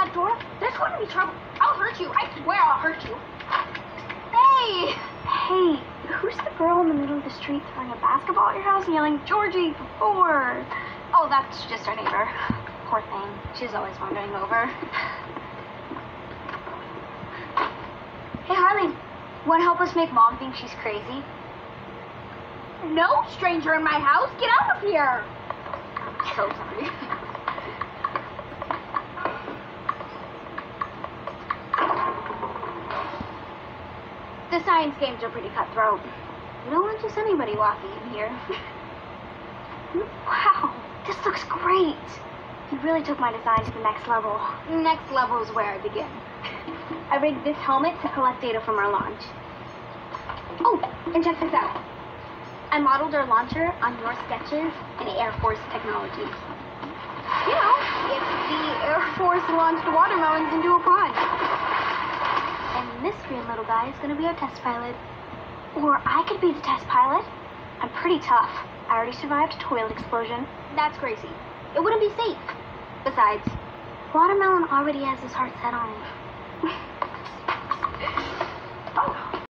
that door, there's going to be trouble. I'll hurt you. I swear I'll hurt you. Hey! Hey, who's the girl in the middle of the street throwing a basketball at your house and yelling, Georgie, for 4? Oh, that's just our neighbor. Poor thing. She's always wandering over. Hey, Harley. Want to help us make Mom think she's crazy? No stranger in my house. Get out of here. So sorry. The science games are pretty cutthroat. You don't want just anybody walking in here. Wow, this looks great. You really took my design to the next level. Next level is where I begin. I rigged this helmet to collect data from our launch. Oh, and check this out. I modeled our launcher on your sketches in Air Force technology. You know, if the Air Force launched watermelons into a pond. And this weird little guy is going to be our test pilot. Or I could be the test pilot. I'm pretty tough. I already survived a toilet explosion. That's crazy. It wouldn't be safe. Besides, Watermelon already has his heart set on it. oh,